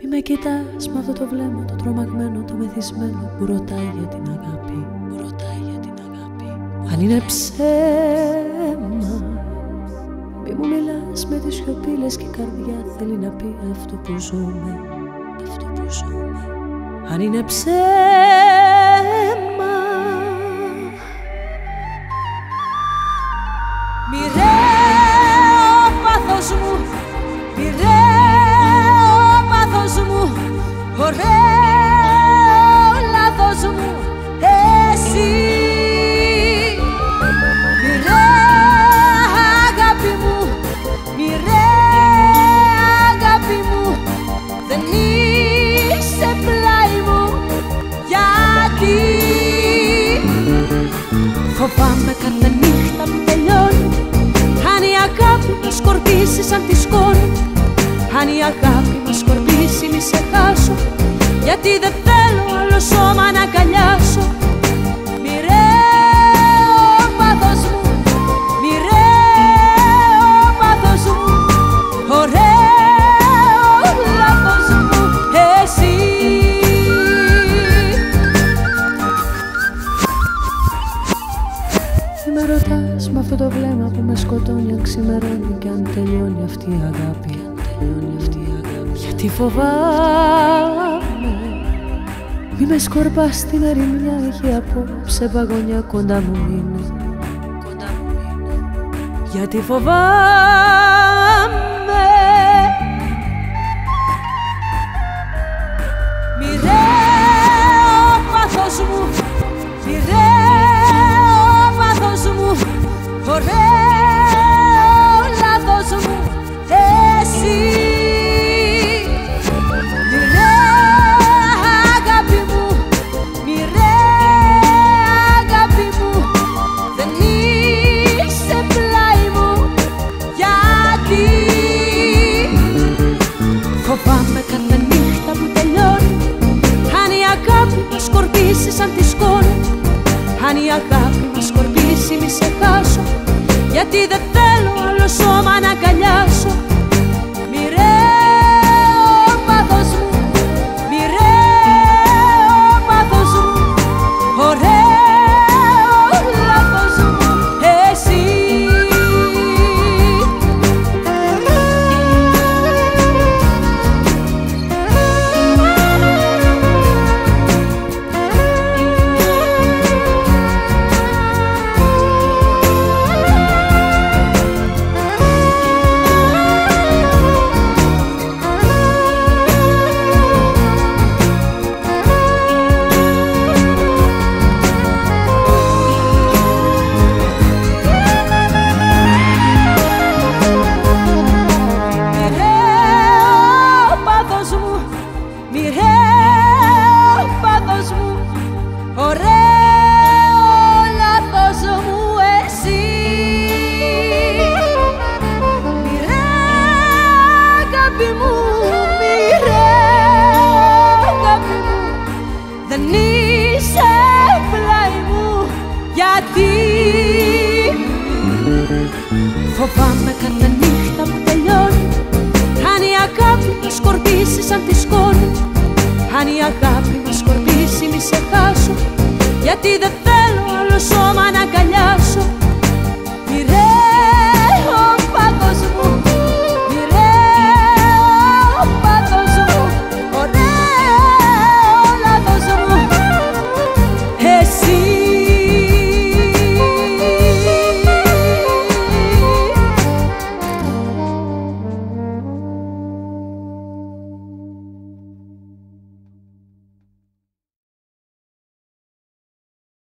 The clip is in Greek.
Μη με κοιτάς με αυτό το βλέμμα, το τρομαγμένο, το μεθυσμένο, που ρωτάει για την αγάπη, που ρωτάει για την αγάπη. Αν είναι ψέμα, μη μου μιλάς με τις σιωπή, λες και η καρδιά θέλει να πει αυτό που ζούμε, αυτό που ζούμε. Αν είναι ψέμα, μοιραίο πάθος μου, μοιραίο πάθος μου, ωραίο λάθος μου, εσύ. Μοιραία αγάπη μου, μοιραία αγάπη μου, δεν είσαι πλάι μου, γιατί φοβάμαι κάθε νύχτα που τελειώνει, αν η αγάπη μας σκορπίσει σαν τη σκόνη, αν η αγάπη μας σκορπίσει μη σε χάσω, γιατί δεν θέλω άλλο σώμα να αγκαλιάσω. Μοιραίο πάθος μου, μοιραίο πάθος μου, ωραίο λάθος μου, εσύ. Μη με ρωτάς με αυτό το βλέμμα που με σκοτώνει, αν ξημερώνει και αν τελειώνει αυτή η αγάπη, γιατί φοβάμαι μη με σκορπάς στην ερημιά, έχει απόψε παγωνιά, κοντά μου μείνε, γιατί φοβάμαι μοιραίο πάθος μου, μοιραίο πάθος μου, ωραίο λάθος μου, εσύ. Φοβάμαι κάθε νύχτα που τελειώνει, αν η αγάπη μας σκορπίσει σαν τη σκόνη, αν η αγάπη μας σκορπίσει μη σε χάσω, γιατί δεν θέλω άλλο σώμα να αγκαλιάσω. Μοιραίο πάθος μου, μοιραίο πάθος μου, ωραίο λάθος μου, εσύ. Δεν είσαι πλάι μου, γιατί φοβάμαι κάθε νύχτα που τελειώνει, αν η αγάπη μας σκορπίσει σαν τη σκόνη, αν η αγάπη μας σκορπίσει μη σε χάσω, γιατί δεν θέλω άλλο σώμα να αγκαλιάσω.